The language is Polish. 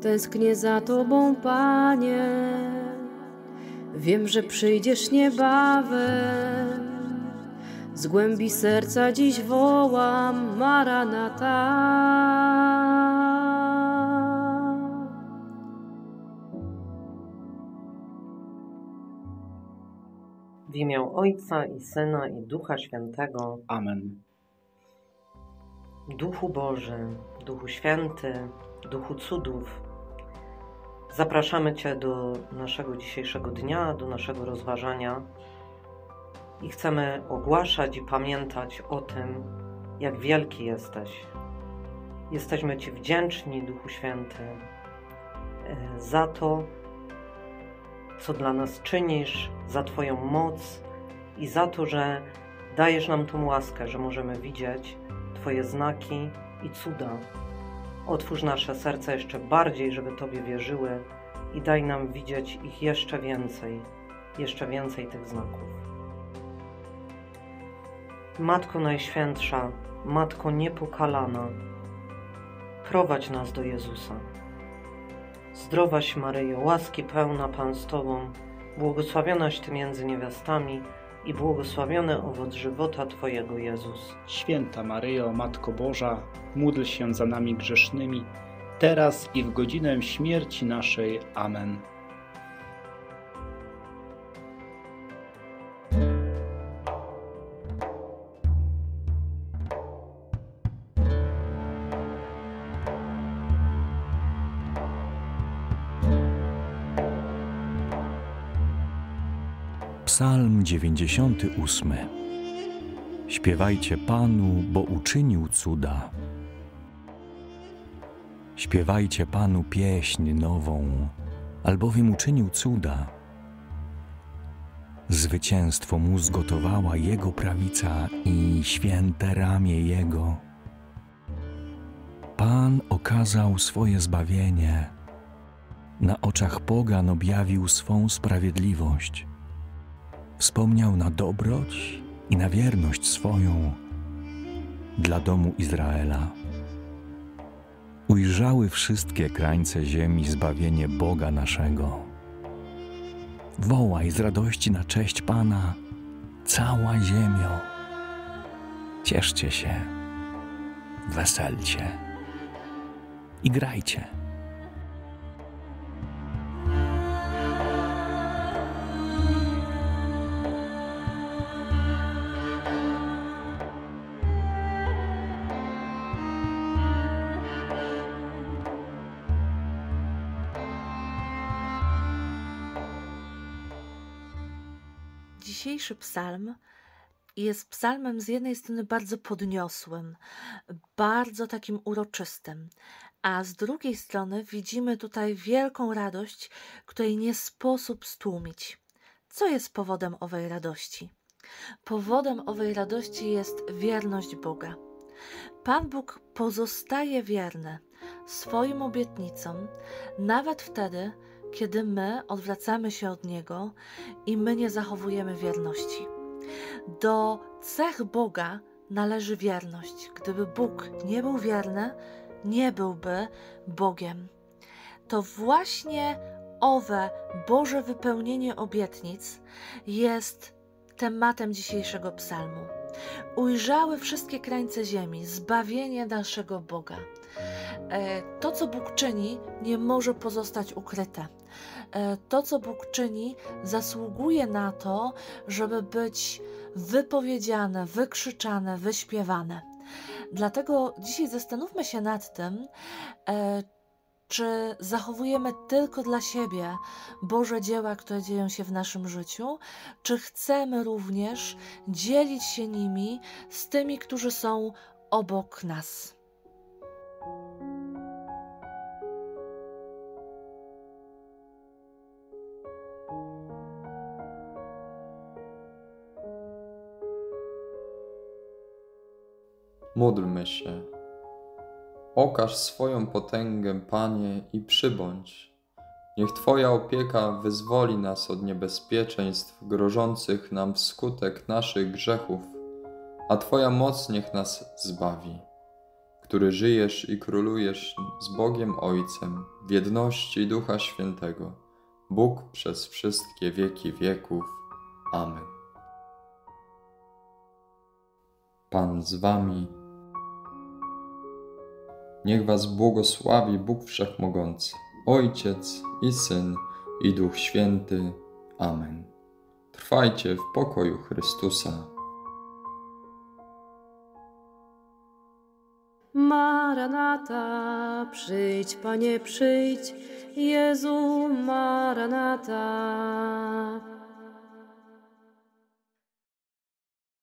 Tęsknię za Tobą, Panie, wiem, że przyjdziesz niebawem. Z głębi serca dziś wołam, Maranata. W imię Ojca i Syna i Ducha Świętego. Amen. Duchu Boży, Duchu Święty, Duchu cudów, zapraszamy Cię do naszego dzisiejszego dnia, do naszego rozważania i chcemy ogłaszać i pamiętać o tym, jak wielki jesteś. Jesteśmy Ci wdzięczni, Duchu Święty, za to, co dla nas czynisz, za Twoją moc i za to, że dajesz nam tą łaskę, że możemy widzieć Twoje znaki i cuda. Otwórz nasze serca jeszcze bardziej, żeby Tobie wierzyły i daj nam widzieć ich jeszcze więcej tych znaków. Matko Najświętsza, Matko Niepokalana, prowadź nas do Jezusa. Zdrowaś Maryjo, łaski pełna Pan z Tobą, błogosławionaś Ty między niewiastami i błogosławiony owoc żywota Twojego, Jezus. Święta Maryjo, Matko Boża, módl się za nami grzesznymi, teraz i w godzinę śmierci naszej. Amen. Psalm 98. Śpiewajcie Panu, bo uczynił cuda. Śpiewajcie Panu pieśń nową, albowiem uczynił cuda. Zwycięstwo mu zgotowała Jego prawica i święte ramię Jego. Pan okazał swoje zbawienie, na oczach pogan objawił swą sprawiedliwość. Wspomniał na dobroć i na wierność swoją dla domu Izraela. Ujrzały wszystkie krańce ziemi zbawienie Boga naszego. Wołaj z radości na cześć Pana, cała ziemio. Cieszcie się, weselcie i grajcie. Dzisiejszy psalm jest psalmem z jednej strony bardzo podniosłym, bardzo takim uroczystym, a z drugiej strony widzimy tutaj wielką radość, której nie sposób stłumić. Co jest powodem owej radości? Powodem owej radości jest wierność Boga. Pan Bóg pozostaje wierny swoim obietnicom, nawet wtedy, kiedy my odwracamy się od Niego i my nie zachowujemy wierności. Do cech Boga należy wierność. Gdyby Bóg nie był wierny, nie byłby Bogiem. To właśnie owe Boże wypełnienie obietnic jest tematem dzisiejszego psalmu. Ujrzały wszystkie krańce ziemi zbawienie naszego Boga. To, co Bóg czyni, nie może pozostać ukryte. To, co Bóg czyni, zasługuje na to, żeby być wypowiedziane, wykrzyczane, wyśpiewane. Dlatego dzisiaj zastanówmy się nad tym, czy zachowujemy tylko dla siebie Boże dzieła, które dzieją się w naszym życiu, czy chcemy również dzielić się nimi z tymi, którzy są obok nas. Módlmy się. Okaż swoją potęgę, Panie, i przybądź. Niech Twoja opieka wyzwoli nas od niebezpieczeństw grożących nam wskutek naszych grzechów, a Twoja moc niech nas zbawi. który żyjesz i królujesz z Bogiem Ojcem w jedności Ducha Świętego, Bóg przez wszystkie wieki wieków. Amen. Pan z wami. Niech was błogosławi Bóg Wszechmogący, Ojciec i Syn i Duch Święty. Amen. Trwajcie w pokoju Chrystusa. Maranata, przyjdź, Panie, przyjdź, Jezu, Maranata.